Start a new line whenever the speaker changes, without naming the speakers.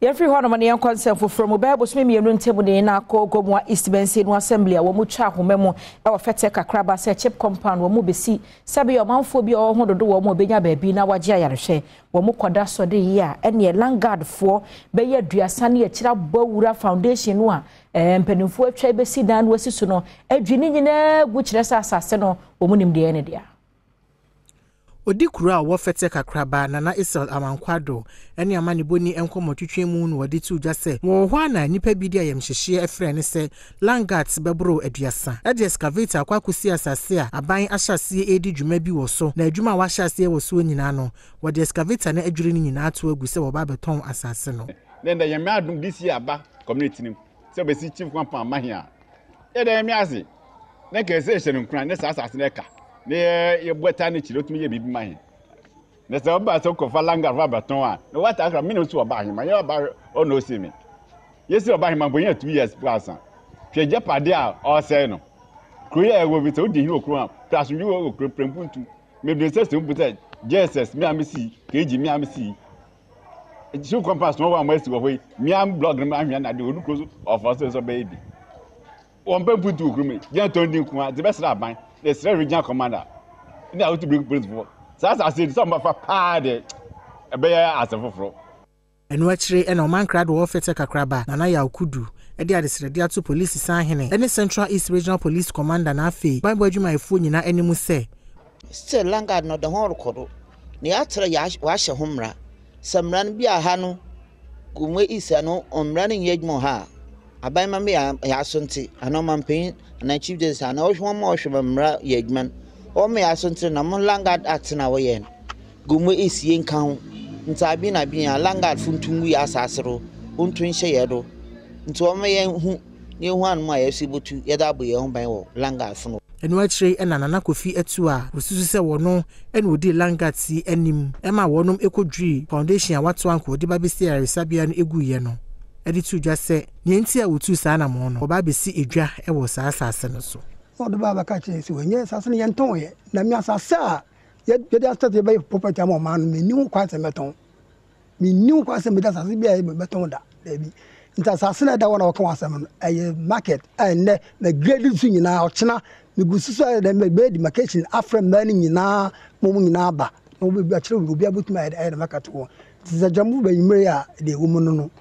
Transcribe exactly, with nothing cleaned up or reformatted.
Every one of my concern for from Bible swim you table in our Gomwa East Benson Assembly, or Mucha, who memo, our Fetteh Kakraba Attack chip compound, or Mubisi, Sabi or Mountphobia or Hondo or Mobina baby, now what Jayashe, or Mukodaso de ya, and ye Langard for Bayer Driasani, a Chira Bowura Foundation, one, and Penufo Trebesi Dan Wesisuno, Edwin, which rest assassino, or Munim de Enedia.
Odi kura wo Fetteh Kakraba nana Isel amankwado ene amani boni enkomo twetwe mu no wodi tu jase wo ho ana nipa bi dia yemhyehye efre ne se langats bebro aduasa e de excavator kwakusi asase a aban ahyase edi dwuma bi wo so na adwuma wa hyase wo so nyina no wodi excavator na adwure ni nyina to agu se wo ba beton asase no
then the yemi adum this year ba community nim se be si chief kwampa mahia e de yemi ase na ke se hye nkran ne asase na ka ne ye bota ne chiro tumi ye bibi mahin ne se oba so ko falanga va baton a no what akra me no so oba hin ma ye oba o no see me yesi oba hin ma bonya two years plus an hwe je pade a o se no kruye e wo bi so di hin okru a plus wi wo okru prempuntu me be se se buta jesus me am si keji me am si ju compass no wa mo si wo hoi me am blog me ahwe na de onu close of us so baby on prempuntu okru me je ton din ku a de be sra ban the Sierra Regional Commander. Now to bring police for. So as I said, some of a party a bear as a fro.
And watchre and Oman crowd war Fetteh Kakraba, Nana Yakudu, a dear Sredia to police sign any Central East Regional Police Commander Nafi, by boy my phone in any muse.
Still Langard not the whole coro. Niatra yash wash a humra. Some run be a hanu. Gumwe is a no on running yet moha. I buy my me a yasunti, a no man pain. And I chief this and I was one more of a yegman. Or may I send to Namon Langard at an hour yen. Gumwe is yen count. Ntabina being a Langard funtungi asasero, untwin shadow. Into a man who knew one my able to yet be owned by Langard funo.
And watchre and Ananakofi etua, was to say no, and would de Langard see enim. Emma Wonum Eco Dree, Foundation, what one could be Sierra Sabian Eguyeno. Editu just say, Nientia would two sana mono, or Baby see a dra, it was assassin so.
So the Baba catches when yes, as an Yantoy, Namiasa sa, yet they started by property man, me knew quite a meton. Me knew quite a metas as a beton that, baby. It's assassin that one of Kawasaman, a market, and the great thing in our China, the good society that may be demarcation after learning in our moment in Abba. No, we actually will be able to make a market. It is a jammu by Maria, the woman.